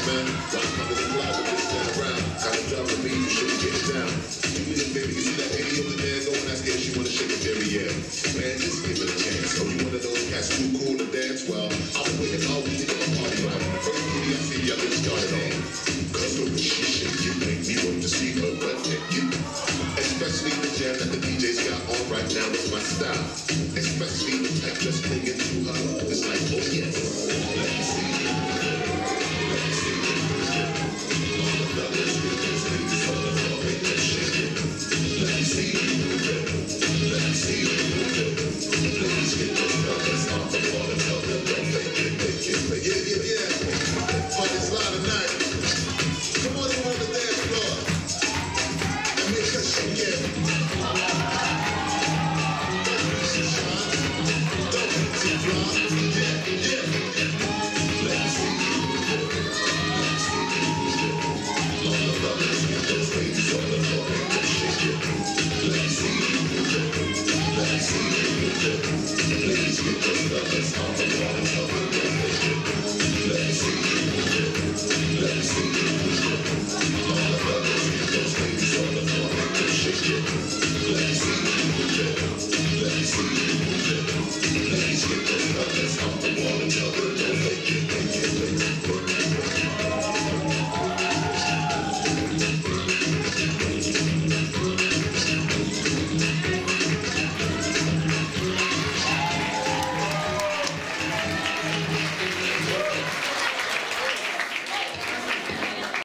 man. Why come to the club with this down around? Kind of job for me, you shouldn't get it down. You the baby, you see that lady over there going, I scared she wanna shake a derriere. Man, just give it a chance. Oh, you one of those cats too cool to dance? Well, I'll be waiting all week to get my party right. First booty I see, y'all get started on. Cause the way she shake you make me want to see her wet at you. Especially the jam that the DJ's got on right now is my style. Especially the type just thinking